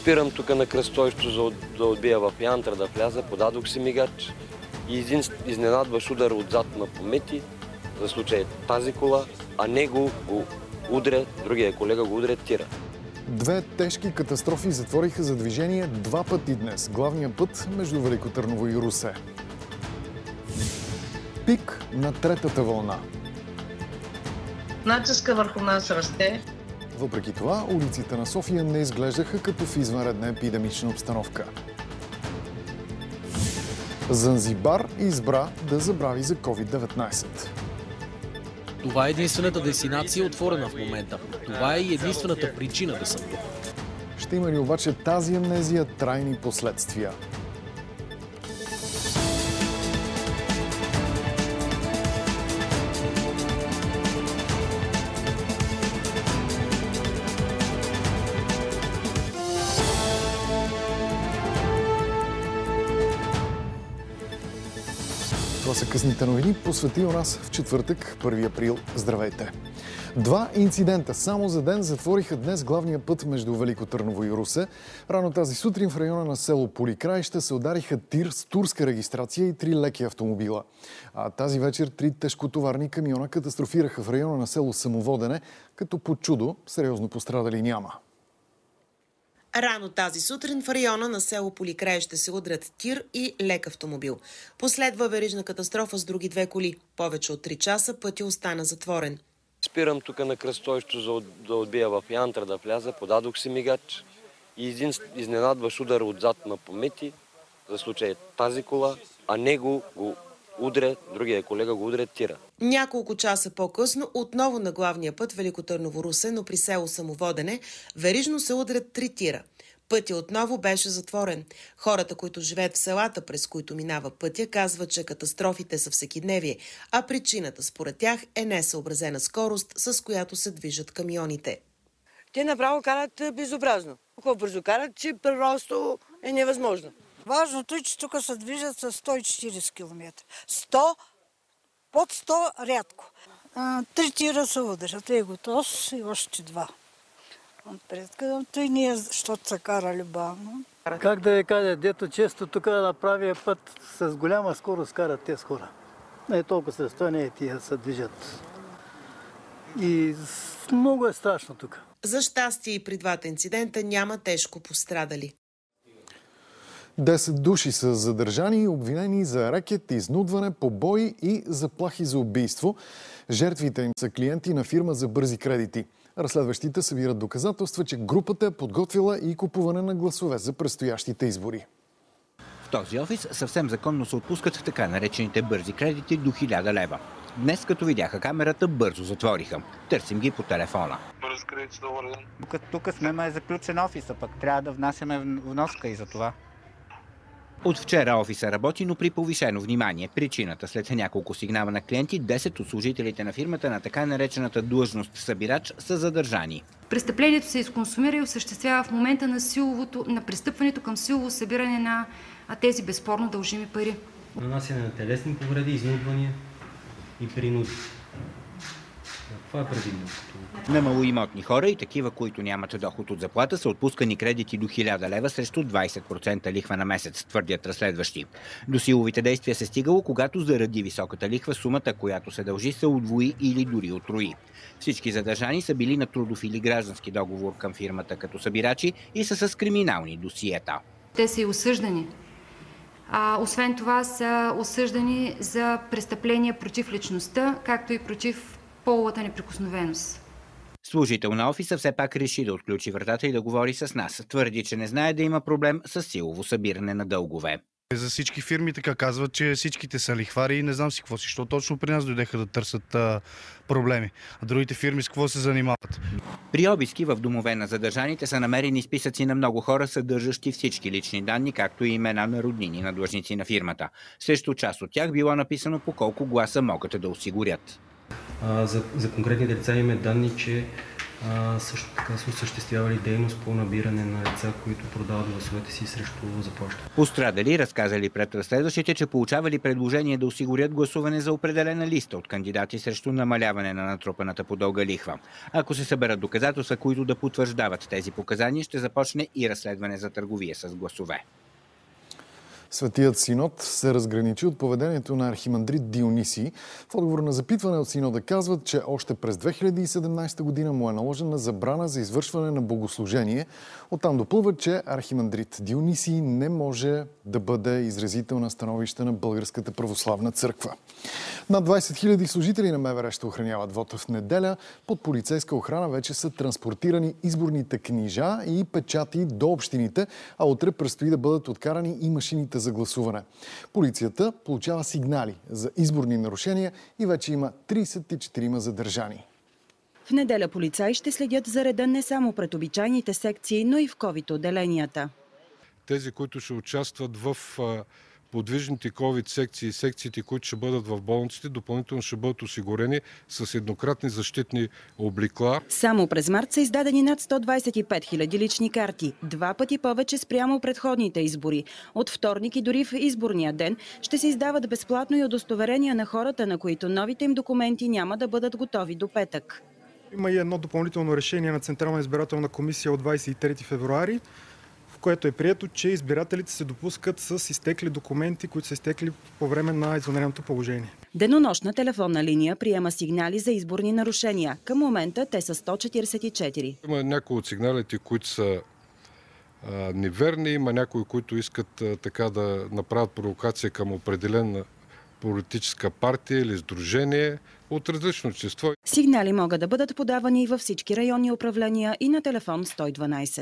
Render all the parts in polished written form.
Спирам тук на кръстовището за да отбия в Янтра да вляза, подадох си мигач и един изненадващ удар отзад ме помети, за случай тази кола, а него го удря, другия колега го удря тира. Две тежки катастрофи затвориха за движение два пъти днес. Главният път между Велико Търново и Русе. Пик на третата вълна. Натиска върху нас расте. Въпреки това, улиците на София не изглеждаха като в извънредна епидемична обстановка. Занзибар избра да забрави за COVID-19. Това е единствената дестинация, отворена в момента. Това е и единствената причина да съм тук. Ще има ли обаче тази амнезия трайни последствия? Това са късните новини, посвети у нас в четвъртък, 1 април. Здравейте! Два инцидента само за ден затвориха днес главния път между Велико Търново и Русе. Рано тази сутрин в района на село Поликраище се удариха тир с турска регистрация и 3 леки автомобила. А тази вечер 3 тежкотоварни камиона катастрофираха в района на село Самоводене, като по чудо сериозно пострадали няма. Рано тази сутрин в района на село Поликраище се удрят тир и лек автомобил. Последва верижна катастрофа с други две коли. Повече от 3 часа пътя остана затворен. Спирам тук на кръстовището за да отбия в Янтра да вляза, подадох си мигач и един изненадващ удар отзад ме помети, за случай тази кола, а него го удря, другия колега го удря тира. Няколко часа по-късно отново на главния път Велико Търново-Русе, но при село Самоводене, верижно се удрят 3 тира. Пътя отново беше затворен. Хората, които живеят в селата, през които минава пътя, казват, че катастрофите са всекидневие, а причината според тях е несъобразена скорост, с която се движат камионите. Те направо карат безобразно. Толкова бързо карат, че просто е невъзможно. Важното е, че тук се движат с 140 км. 100, под 100 рядко. 3 тира се удрят. Еготос и още 2. Отпред, той ние, защото са карали бавно. Как да я кажа, дето често тук на правия път с голяма скорост карат тези хора. Не толкова с разстояние тия се движат. И много е страшно тук. За щастие и при двата инцидента няма тежко пострадали. 10 души са задържани и обвинени за рекет, изнудване, побои и заплахи за убийство. Жертвите им са клиенти на фирма за бързи кредити. Разследващите събират доказателства, че групата е подготвила и купуване на гласове за предстоящите избори. В този офис съвсем законно се отпускат така наречените бързи кредити до 1000 лева. Днес, като видяха камерата, бързо затвориха. Търсим ги по телефона. Бърз кредит, добър ден. Тук сме заключен офиса, пък трябва да внасяме вноска и за това. От вчера офиса работи, но при повишено внимание. Причината: след няколко сигнала на клиенти, 10 от служителите на фирмата на така наречената длъжност събирач са задържани. Престъплението се изконсумира и осъществява в момента на пристъпването към силово събиране на тези безспорно дължими пари. Нанасяне на телесни повреди, изнудвания и принуди. Това е предвидено. На малоимотни хора и такива, които нямат доход от заплата, са отпускани кредити до 1000 лева срещу 20% лихва на месец, твърдят разследващи. До силовите действия се стигало, когато заради високата лихва сумата, която се дължи, се удвои или дори утрои. Всички задържани са били на трудов или граждански договор към фирмата като събирачи и са с криминални досиета. Те са и осъждани. Освен това са осъждани за престъпления против личността, както и против половата неприкосновеност. Служител на офиса все пак реши да отключи вратата и да говори с нас. Твърди, че не знае да има проблем с силово събиране на дългове. За всички фирми така казват, че всичките са лихвари и не знам си какво си, защото точно при нас дойдеха да търсят проблеми. А другите фирми с какво се занимават? При обиски в домове на задържаните са намерени списъци на много хора, съдържащи всички лични данни, както и имена на роднини на длъжници на фирмата. Срещу част от тях било написано по колко гласа могат да осигурят. За конкретните лица имаме данни, че Също така са осъществявали дейност по набиране на лица, които продават гласовете си срещу заплащане. Пострадали разказали пред разследващите, че получавали предложение да осигурят гласуване за определена листа от кандидати срещу намаляване на натрупаната по дълга лихва. Ако се съберат доказателства, които да потвърждават тези показания, ще започне и разследване за търговия с гласове. Светият Синод се разграничи от поведението на архимандрит Дионисий. В отговор на запитване от Синода казват, че още през 2017 година му е наложена забрана за извършване на богослужение. Оттам допълват, че архимандрит Дионисий не може да бъде изразител на становище на Българската православна църква. Над 20 000 служители на МВР ще охраняват вота в неделя. Под полицейска охрана вече са транспортирани изборните книжа и печати до общините, а утре предстои да бъдат откарани и машините за гласуване. Полицията получава сигнали за изборни нарушения и вече има 34 задържани. В неделя полицаи ще следят за реда не само пред обичайните секции, но и в ковид-отделенията. Тези, които ще участват в подвижните ковид секции и секциите, които ще бъдат в болниците, допълнително ще бъдат осигурени с еднократни защитни облекла. Само през март са издадени над 125 000 лични карти. 2 пъти повече спрямо предходните избори. От вторник и дори в изборния ден ще се издават безплатно и удостоверения на хората, на които новите им документи няма да бъдат готови до петък. Има и едно допълнително решение на Централна избирателна комисия от 23 февруари, в което е прието, че избирателите се допускат с изтекли документи, които са изтекли по време на извънредното положение. Денонощна телефонна линия приема сигнали за изборни нарушения. Към момента те са 144. Има някои от сигналите, които са неверни, има някои, които искат така да направят провокация към определена политическа партия или сдружение от различно общество. Сигнали могат да бъдат подавани и във всички районни управления и на телефон 112.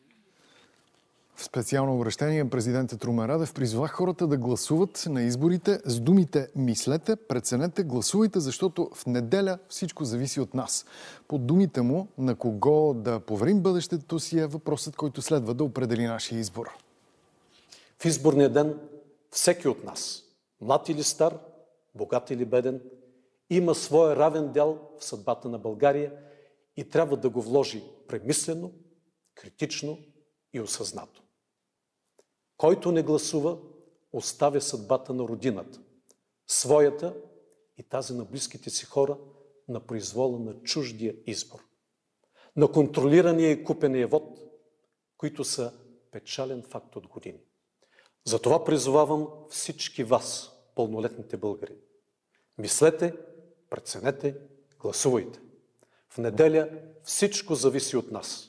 В специално обращение президентът Румен Радев призова хората да гласуват на изборите с думите «Мислете, преценете, гласувайте, защото в неделя всичко зависи от нас». Под думите му на кого да поверим бъдещето си е въпросът, който следва да определи нашия избор. В изборния ден всеки от нас, млад или стар, богат или беден, има своя равен дял в съдбата на България и трябва да го вложи премислено, критично и осъзнато. Който не гласува, оставя съдбата на родината, своята и тази на близките си хора на произвола на чуждия избор, на контролирания и купения вод, които са печален факт от години. Затова призовавам всички вас, пълнолетните българи. Мислете, преценете, гласувайте. В неделя всичко зависи от нас.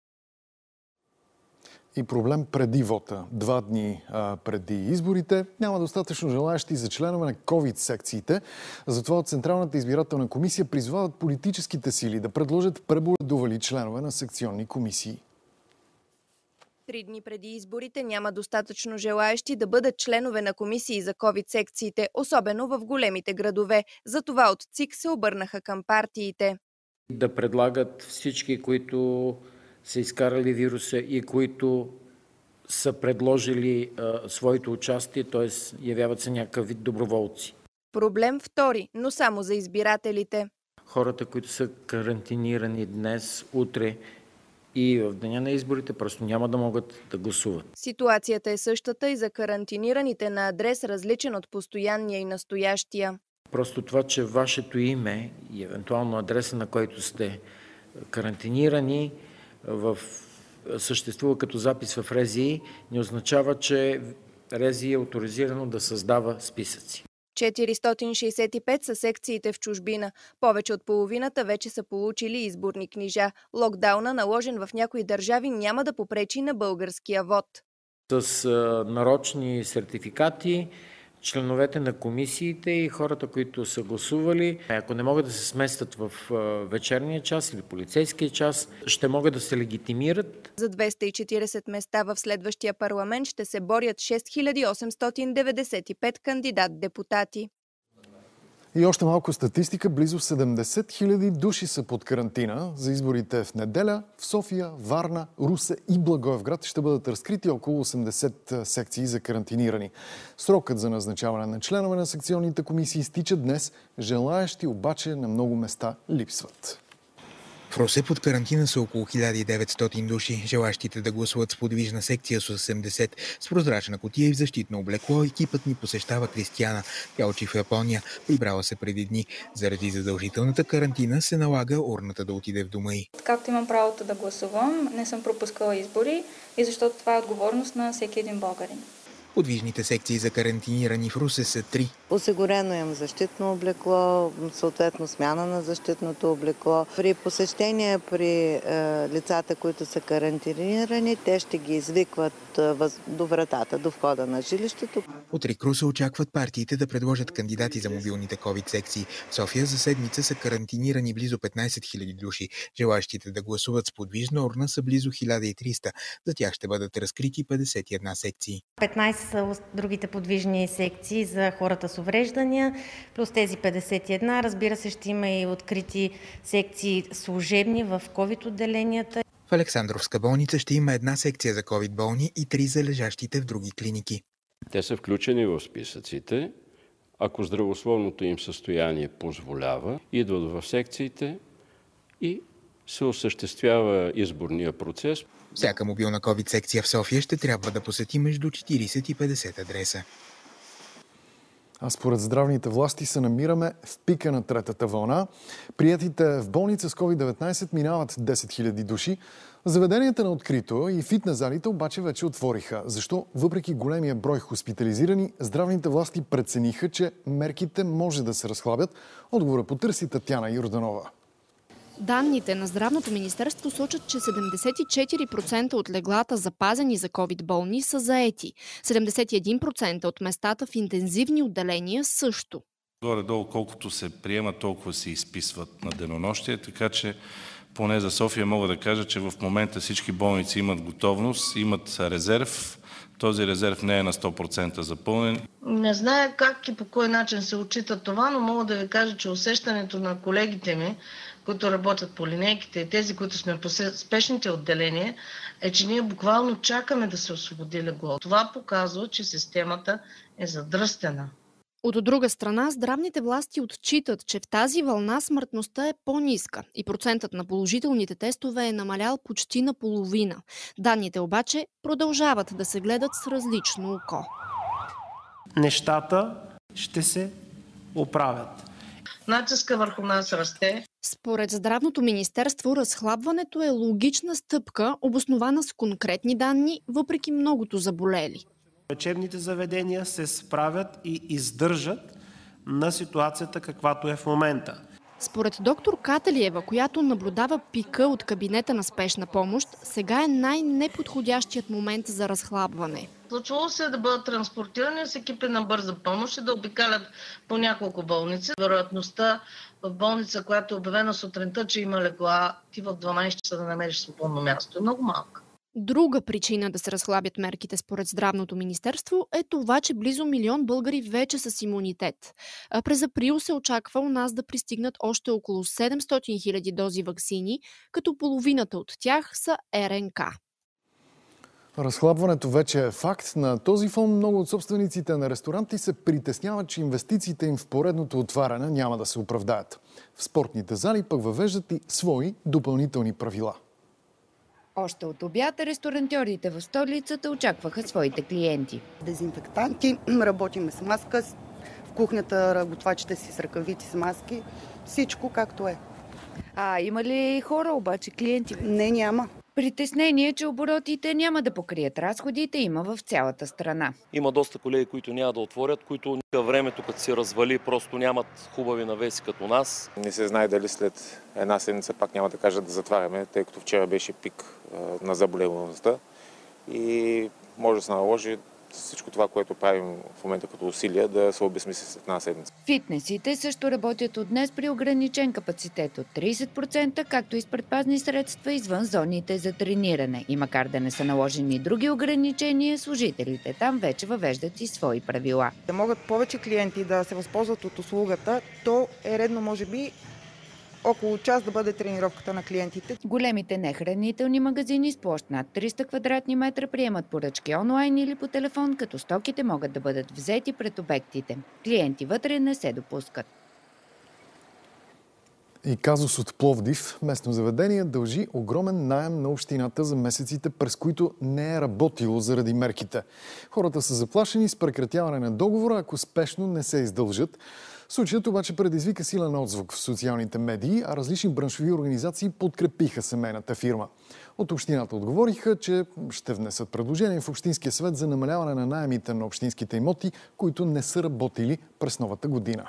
И проблем преди вота. 2 дни преди изборите няма достатъчно желаящи за членове на ковид-секциите. Затова от Централната избирателна комисия призовават политическите сили да предложат преболедували членове на секционни комисии. 3 дни преди изборите няма достатъчно желаящи да бъдат членове на комисии за ковид-секциите, особено в големите градове. Затова от ЦИК се обърнаха към партиите. Да предлагат всички, които са изкарали вируса и които са предложили своето участие, т.е. явяват се някакъв вид доброволци. Проблем втори, но само за избирателите. Хората, които са карантинирани днес, утре и в деня на изборите, просто няма да могат да гласуват. Ситуацията е същата и за карантинираните на адрес, различен от постоянния и настоящия. Просто това, че вашето име и евентуално адреса, на който сте карантинирани, съществува като запис в РЗИ, не означава, че РЗИ е оторизирано да създава списъци. 465 са секциите в чужбина. Повече от половината вече са получили изборни книжа. Локдауна, наложен в някои държави, няма да попречи на българския вод. С нарочни сертификати членовете на комисиите и хората, които са гласували, ако не могат да се сместят в вечерния час или полицейския час, ще могат да се легитимират. За 240 места в следващия парламент ще се борят 6895 кандидат-депутати. И още малко статистика. Близо 70 000 души са под карантина за изборите в неделя. В София, Варна, Русе и Благоевград ще бъдат разкрити около 80 секции за карантинирани. Срокът за назначаване на членове на секционните комисии изтича днес. Желаещи обаче на много места липсват. В Русе под карантина са около 1900 души. Желащите да гласуват с подвижна секция с 80, с прозрачна кутия и в защитно облекло, екипът ни посещава Кристияна. Тя учи в Япония, прибрала се преди дни. Заради задължителната карантина се налага урната да отиде в дома й. Както имам правото да гласувам, не съм пропускала избори и защото това е отговорност на всеки един българин. Подвижните секции за карантинирани в Русе са 3. Осигурено им защитно облекло, съответно смяна на защитното облекло. При посещение при лицата, които са карантинирани, те ще ги извикват до вратата, до входа на жилището. От РИК Русе очакват партиите да предложат кандидати за мобилните ковид секции. В София за седмица са карантинирани близо 15 000 души. Желащите да гласуват с подвижна урна са близо 1300. За тях ще бъдат разкрити 51 секции. 15 са другите подвижни секции за хората с увреждания, плюс тези 51. Разбира се, ще има и открити секции служебни в ковид отделенията. В Александровска болница ще има една секция за ковид болни и 3 за лежащите в други клиники. Те са включени в списъците. Ако здравословното им състояние позволява, идват в секциите и се осъществява изборния процес. Всяка мобилна ковид секция в София ще трябва да посети между 40 и 50 адреса. А според здравните власти се намираме в пика на третата вълна. Приетите в болница с COVID-19 минават 10 000 души. Заведенията на открито и фитнес залите обаче вече отвориха. Защо, въпреки големия брой хоспитализирани, здравните власти прецениха, че мерките може да се разхлабят? Отговора потърси Татяна Йорданова. Данните на Здравното министерство сочат, че 74% от леглата, запазени за ковид болни, са заети. 71% от местата в интензивни отделения също. Горе-долу колкото се приема, толкова се изписват на денонощие, така че поне за София мога да кажа, че в момента всички болници имат готовност, имат резерв. Този резерв не е на 100% запълнен. Не зная как и по кой начин се отчита това, но мога да ви кажа, че усещането на колегите ми, които работят по линейките и тези, които сме по спешните отделения, е, че ние буквално чакаме да се освободи легло. Това показва, че системата е задръстена. От друга страна, здравните власти отчитат, че в тази вълна смъртността е по-ниска и процентът на положителните тестове е намалял почти наполовина. Данните обаче продължават да се гледат с различно око. Нещата ще се оправят. Натиска върху нас расте. Според Здравното министерство, разхлабването е логична стъпка, обоснована с конкретни данни, въпреки многото заболели. Лечебните заведения се справят и издържат на ситуацията, каквато е в момента. Според доктор Кателиева, която наблюдава пика от кабинета на спешна помощ, сега е най-неподходящият момент за разхлабване. Случвало се да бъдат транспортирани с екипи на бърза помощ и да обикалят по няколко болници. Вероятността в болница, която е обявена сутринта, че има легла, ти в 12 часа да намериш свободно място, е много малка. Друга причина да се разхлабят мерките според Здравното министерство е това, че близо 1 милион българи вече са с имунитет. А през април се очаква у нас да пристигнат още около 700 хиляди дози ваксини, като половината от тях са РНК. Разхлабването вече е факт. На този фон много от собствениците на ресторанти се притесняват, че инвестициите им в поредното отваряне няма да се оправдаят. В спортните зали пък въвеждат и свои допълнителни правила. Още от обяд ресторантьорите в столицата очакваха своите клиенти. Дезинфектанти, работиме с маска, в кухнята готвачите си с ръкавици, с маски, всичко както е. Има ли хора обаче, клиенти? Не, няма. Притеснение, че оборотите няма да покрият разходите, има в цялата страна. Има доста колеги, които няма да отворят, които времето, като се развали, просто нямат хубави навеси като нас. Не се знае дали след една седмица пак няма да кажат да затваряме, тъй като вчера беше пик на заболеваността и може да се наложи всичко това, което правим в момента като усилия, да се обезмисли след една седмица. Фитнесите също работят от днес при ограничен капацитет от 30%, както и с предпазни средства извън зоните за трениране. И макар да не са наложени други ограничения, служителите там вече въвеждат и свои правила. Да могат повече клиенти да се възползват от услугата, то е редно, може би, около час да бъде тренировката на клиентите. Големите нехранителни магазини с площ над 300 квадратни метра приемат поръчки онлайн или по телефон, като стоките могат да бъдат взети пред обектите. Клиенти вътре не се допускат. И казус от Пловдив. Местно заведение дължи огромен наем на общината за месеците, през които не е работило заради мерките. Хората са заплашени с прекратяване на договора, ако спешно не се издължат. Случаят обаче предизвика силен отзвук в социалните медии, а различни браншови организации подкрепиха семейната фирма. От общината отговориха, че ще внесат предложение в Общинския съвет за намаляване на наемите на общинските имоти, които не са работили през новата година.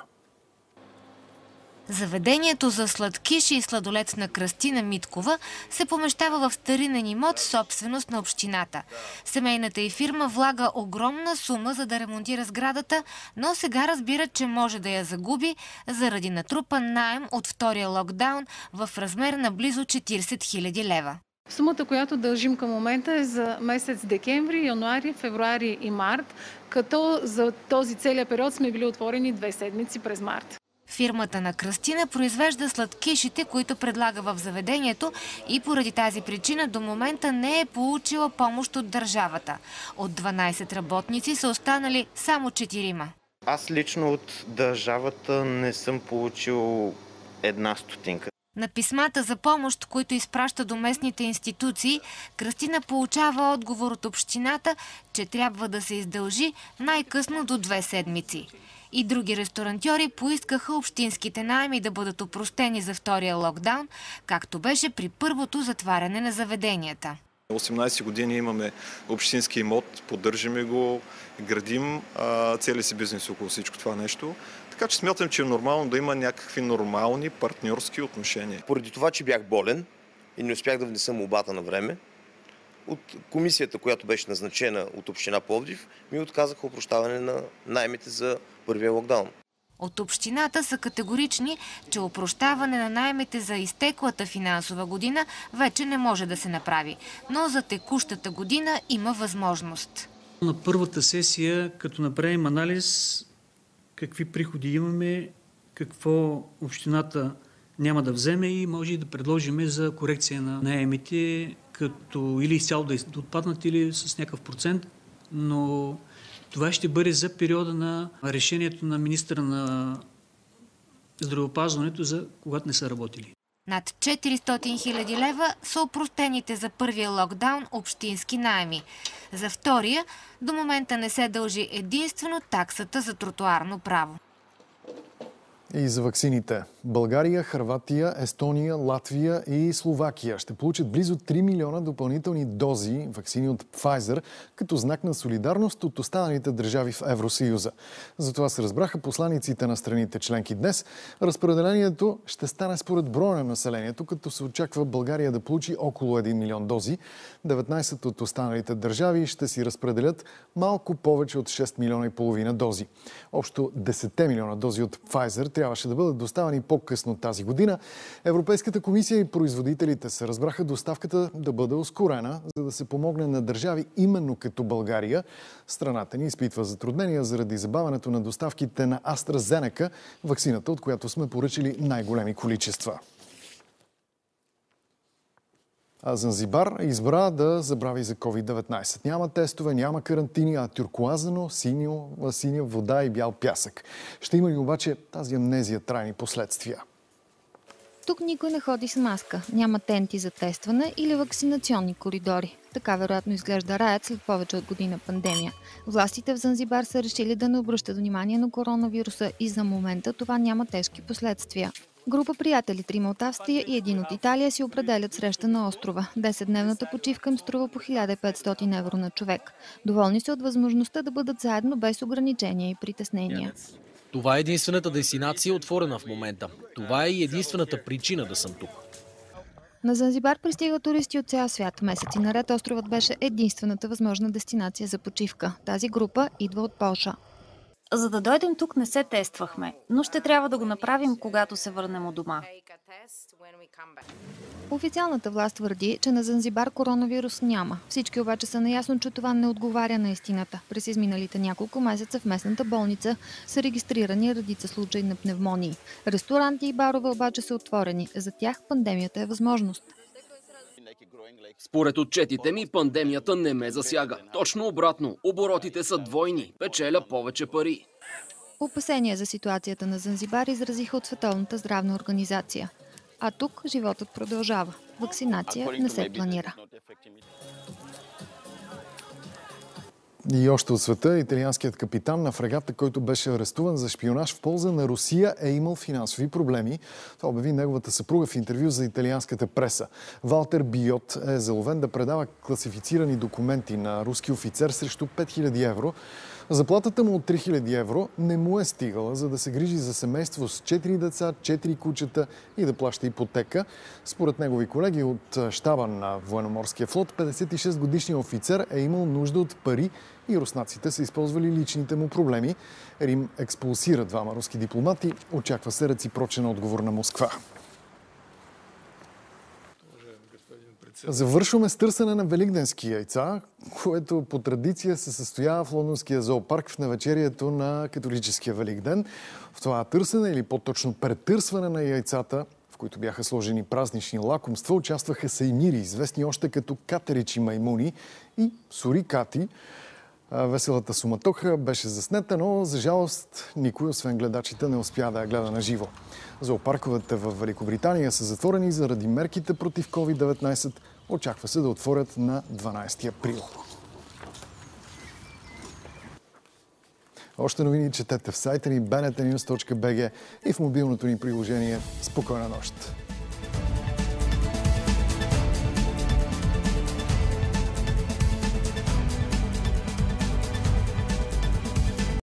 Заведението за сладкиши и сладолет на Кръстина Миткова се помещава в старинен имот, собственост на общината. Семейната й фирма влага огромна сума, за да ремонтира сградата, но сега разбират, че може да я загуби заради натрупан наем от втория локдаун в размер на близо 40 000 лева. Сумата, която дължим към момента е за месец декември, януари, февруари и март, като за този целият период сме били отворени 2 седмици през март. Фирмата на Кръстина произвежда сладкишите, които предлага в заведението, и поради тази причина до момента не е получила помощ от държавата. От 12 работници са останали само 4. Аз лично от държавата не съм получил една стотинка. На писмата за помощ, които изпраща до местните институции, Кръстина получава отговор от общината, че трябва да се издължи най-късно до 2 седмици. И други ресторантьори поискаха общинските наеми да бъдат опростени за втория локдаун, както беше при първото затваряне на заведенията. 18 години имаме общински имот, поддържаме го, градим целия си бизнес около всичко това нещо. Така че смятам, че е нормално да има някакви нормални партньорски отношения. Поради това, че бях болен и не успях да внеса молбата на време, от комисията, която беше назначена от община Пловдив, ми отказаха опрощаване на наемите за първия локдаун. От общината са категорични, че опрощаване на наемите за изтеклата финансова година вече не може да се направи, но за текущата година има възможност. На първата сесия, като направим анализ, какви приходи имаме, какво общината няма да вземе и може да предложим за корекция на наемите, като или изцяло да отпаднат, или с някакъв процент, но това ще бъде за периода на решението на министъра на здравеопазването, за когато не са работили. Над 400 000 лева са опростените за първия локдаун общински наеми. За втория до момента не се дължи единствено таксата за тротоарно право. И за ваксините. България, Хърватия, Естония, Латвия и Словакия ще получат близо 3 милиона допълнителни дози ваксини от Pfizer, като знак на солидарност от останалите държави в Евросъюза. За това се разбраха посланиците на страните членки днес. Разпределението ще стане според броя на населението, като се очаква България да получи около 1 милион дози. 19 от останалите държави ще си разпределят малко повече от 6 милиона и половина дози. Общо 10 милиона дози от Pfizer трябваше да бъдат доставени по-късно тази година. Европейската комисия и производителите се разбраха доставката да бъде ускорена, за да се помогне на държави именно като България. Страната ни изпитва затруднения заради забавянето на доставките на AstraZeneca, ваксината, от която сме поръчали най-големи количества. А Занзибар избра да забрави за COVID-19. Няма тестове, няма карантини, а тюркоазено, синя вода и бял пясък. Ще има ли обаче тази амнезия трайни последствия? Тук никой не ходи с маска. Няма тенти за тестване или вакцинационни коридори. Така вероятно изглежда раят след повече от година пандемия. Властите в Занзибар са решили да не обръщат внимание на коронавируса и за момента това няма тежки последствия. Група приятели, 3 от Австрия и 1 от Италия, си определят среща на острова. 10-дневната почивка им струва по 1500 евро на човек. Доволни са от възможността да бъдат заедно без ограничения и притеснения. Това е единствената дестинация, отворена в момента. Това е и единствената причина да съм тук. На Занзибар пристигат туристи от цял свят. Месеци наред островът беше единствената възможна дестинация за почивка. Тази група идва от Полша. За да дойдем тук не се тествахме, но ще трябва да го направим, когато се върнем от дома. Официалната власт твърди, че на Занзибар коронавирус няма. Всички обаче са наясно, че това не отговаря на истината. През изминалите няколко месеца в местната болница са регистрирани редица случаи на пневмонии. Ресторанти и барове обаче са отворени. За тях пандемията е възможност. Според отчетите ми, пандемията не ме засяга. Точно обратно, оборотите са двойни, печеля повече пари. Опасения за ситуацията на Занзибар изразиха от Световната здравна организация. А тук животът продължава. Вакцинация не се планира. И още от света, италианският капитан на фрегата, който беше арестуван за шпионаж в полза на Русия, е имал финансови проблеми. Това обяви неговата съпруга в интервю за италианската преса. Валтер Биот е заловен да предава класифицирани документи на руски офицер срещу 5000 евро. Заплатата му от 3000 евро не му е стигала, за да се грижи за семейство с 4 деца, 4 кучета и да плаща ипотека. Според негови колеги от щаба на военноморския флот, 56-годишният офицер е имал нужда от пари и руснаците са използвали личните му проблеми. Рим експулсира двама руски дипломати. Очаква се реципрочен отговор на Москва. Завършваме с търсене на великденски яйца, което по традиция се състоява в лондонския зоопарк в навечерието на католическия Великден. В това търсене, или по-точно претърсване на яйцата, в които бяха сложени празнични лакомства, участваха саймири, известни още като катеричи маймуни и сурикати. Веселата суматоха беше заснета, но за жалост никой, освен гледачите, не успя да я гледа на живо. Зоопарковете в Великобритания са затворени заради мерките против COVID-19. Очаква се да отворят на 12 април. Още новини четете в сайта ни bntnews.bg и в мобилното ни приложение. Спокойна нощ!